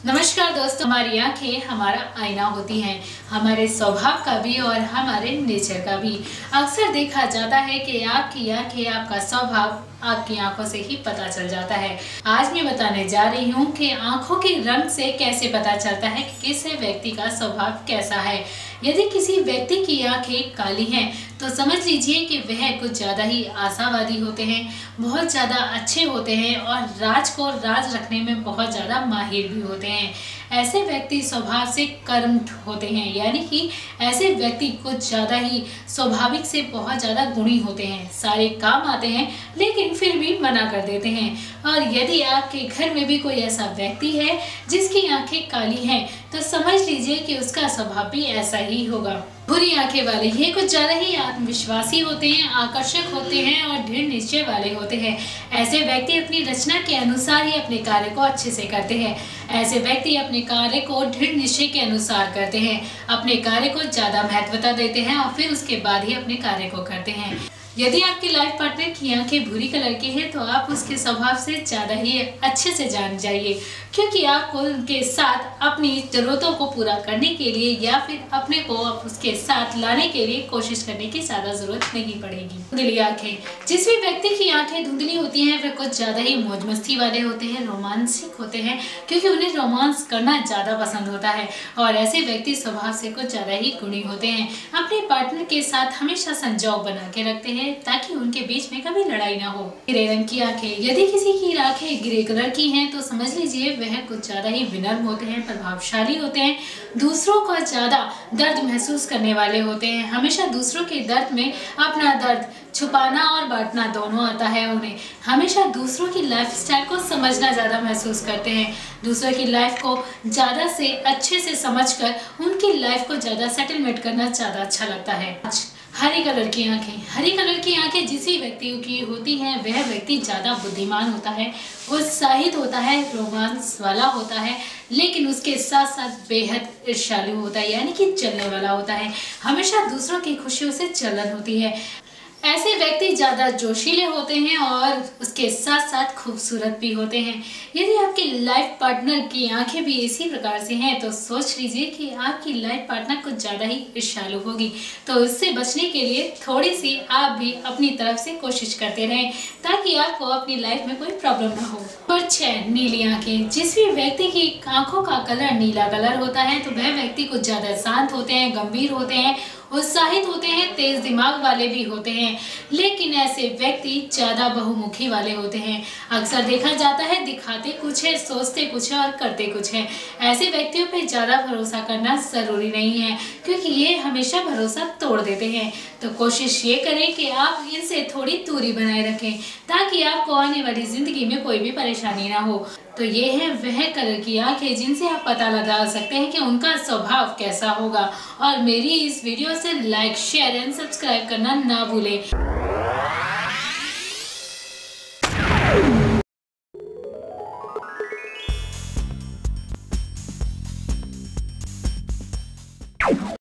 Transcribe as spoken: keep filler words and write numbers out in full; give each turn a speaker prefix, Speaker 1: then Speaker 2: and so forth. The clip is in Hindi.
Speaker 1: नमस्कार दोस्तों, हमारी आंखें हमारा आईना होती हैं, हमारे स्वभाव का भी और हमारे नेचर का भी। अक्सर देखा जाता है कि आपकी आंखें, आपका स्वभाव आपकी आंखों से ही पता चल जाता है। आज मैं बताने जा रही हूँ कि आंखों के रंग से कैसे पता चलता है कि किसी व्यक्ति का स्वभाव कैसा है। यदि किसी व्यक्ति की आंखें काली हैं तो समझ लीजिए कि वह कुछ ज़्यादा ही आशावादी होते हैं, बहुत ज़्यादा अच्छे होते हैं और राज को राज रखने में बहुत ज़्यादा माहिर भी होते हैं। ऐसे व्यक्ति स्वभाव से कर्मठ होते हैं, यानी कि ऐसे व्यक्ति कुछ ज़्यादा ही स्वाभाविक से बहुत ज़्यादा गुणी होते हैं। सारे काम आते हैं लेकिन फिर भी मना कर देते हैं। और यदि आपके घर में भी कोई ऐसा व्यक्ति है जिसकी आंखें काली हैं तो समझ लीजिए कि उसका स्वभाव भी ऐसा ही होगा। बुरी आंखें वाले ये कुछ ज्यादा ही आत्मविश्वासी होते हैं, आकर्षक होते हैं और दृढ़ निश्चय वाले होते हैं। ऐसे व्यक्ति अपनी रचना के अनुसार ही अपने कार्य को अच्छे से करते हैं। ऐसे व्यक्ति अपने कार्य को दृढ़ निश्चय के अनुसार करते हैं, अपने कार्य को ज्यादा महत्वता देते हैं और फिर उसके बाद ही अपने कार्य को करते हैं। यदि आपकी लाइफ पार्टनर की आंखें भूरी कलर की है तो आप उसके स्वभाव से ज़्यादा ही अच्छे से जान जाइए, क्योंकि आपको उनके साथ अपनी ज़रूरतों को पूरा करने के लिए या फिर अपने को उसके साथ लाने के लिए कोशिश करने की ज़्यादा ज़रूरत नहीं पड़ेगी। धुंधली आंखें, जिस भी व्यक्ति की आंखें धुंधली होती हैं वे कुछ ज़्यादा ही मौज मस्ती वाले होते हैं, रोमांसिक होते हैं, क्योंकि उन्हें रोमांस करना ज़्यादा पसंद होता है। और ऐसे व्यक्ति स्वभाव से कुछ ज़्यादा ही गुणी होते हैं, अपने पार्टनर के साथ हमेशा संजोग बना के रखते हैं ताकि उनके बीच में कभी लड़ाई ना हो। ग्रे रंग की आंखें, यदि किसी की आंखें ग्रे कलर की हैं तो समझ लीजिए वह कुछ ज्यादा ही विनम्र होते हैं, प्रभावशाली होते हैं, दूसरों का ज्यादा दर्द महसूस करने वाले होते हैं। हमेशा दूसरों के दर्द में अपना दर्द छुपाना और बांटना दोनों आता है उन्हें। हमेशा दूसरों की लाइफस्टाइल को समझना ज़्यादा महसूस करते हैं, दूसरों की लाइफ को ज़्यादा से अच्छे से समझकर उनकी लाइफ को ज़्यादा सेटलमेंट करना ज़्यादा अच्छा लगता है। हरी कलर की आंखें, हरी कलर की आंखें जिस भी व्यक्ति की होती हैं वह व्यक्ति ज़्यादा बुद्धिमान होता है, उत्साहित होता है, रोमांस वाला होता है, लेकिन उसके साथ साथ बेहद ईर्ष्यालु होता है, यानी कि जलने वाला होता है। हमेशा दूसरों की खुशियों से जलन होती है। ऐसे व्यक्ति ज़्यादा जोशीले होते हैं और उसके साथ साथ खूबसूरत भी होते हैं। यदि आपकी लाइफ पार्टनर की आंखें भी इसी प्रकार से हैं तो सोच लीजिए कि आपकी लाइफ पार्टनर कुछ ज़्यादा ही ईर्ष्यालु होगी। तो इससे बचने के लिए थोड़ी सी आप भी अपनी तरफ से कोशिश करते रहें ताकि आपको अपनी लाइफ में कोई प्रॉब्लम ना हो। और छह, नीली आंखें, जिस भी व्यक्ति की आंखों का कलर नीला कलर होता है तो वह व्यक्ति कुछ ज़्यादा शांत होते हैं, गंभीर होते हैं, उत्साहित होते हैं, तेज दिमाग वाले भी होते हैं, लेकिन ऐसे व्यक्ति ज्यादा बहुमुखी वाले होते हैं। अक्सर देखा जाता है दिखाते कुछ है, सोचते कुछ है और करते कुछ है। ऐसे व्यक्तियों पे ज्यादा भरोसा करना जरूरी नहीं है, क्योंकि ये हमेशा भरोसा तोड़ देते हैं। तो कोशिश ये करें कि आप इनसे थोड़ी दूरी बनाए रखें ताकि आपको आने वाली जिंदगी में कोई भी परेशानी ना हो। तो ये है वह कलर की आंखें जिनसे आप पता लगा सकते हैं कि उनका स्वभाव कैसा होगा। और मेरी इस वीडियो से लाइक, शेयर एंड सब्सक्राइब करना ना भूलें।